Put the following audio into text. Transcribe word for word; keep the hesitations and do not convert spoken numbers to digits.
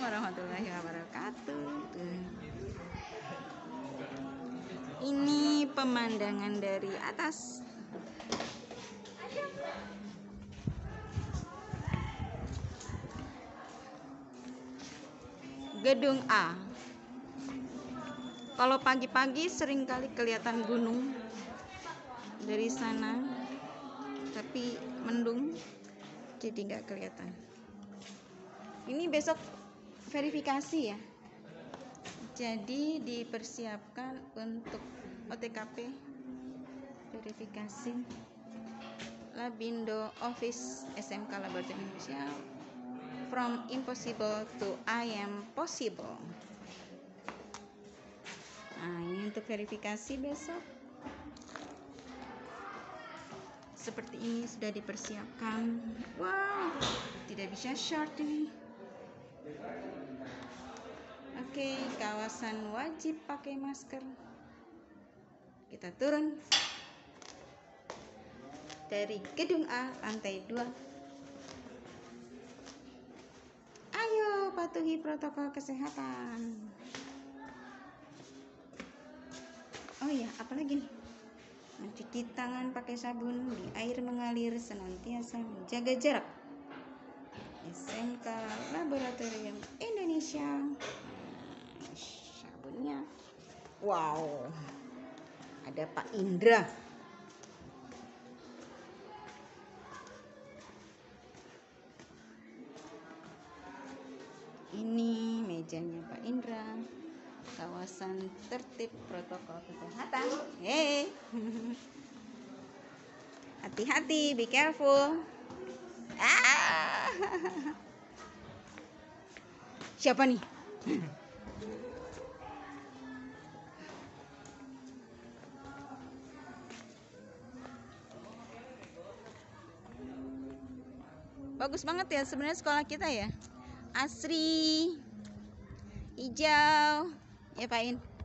warahmatullahi wabarakatuh. Ini pemandangan dari atas. Gedung A. Kalau pagi-pagi seringkali kelihatan gunung dari sana, tapi mendung jadi nggak kelihatan. Ini besok verifikasi ya, jadi dipersiapkan untuk O T K P verifikasi Labindo Office S M K Laboratorium Indonesia, from impossible to I am possible. Nah, ini untuk verifikasi besok. Seperti ini sudah dipersiapkan. Wow, tidak bisa short ini. Oke, kawasan wajib pakai masker. Kita turun dari gedung A, lantai dua. Ayo patuhi protokol kesehatan. Oh iya, apalagi nih? Mencuci tangan pakai sabun, di air mengalir, senantiasa menjaga jarak. S M K Laboratorium Indonesia. Sabunnya, wow, ada Pak Indra. Ini mejanya Pak Indra. Kawasan tertib protokol kesehatan. Hey, hati-hati, be careful. Ah, siapa nih? Bagus banget ya sebenarnya sekolah kita ya. Asri, hijau, ya Pak In.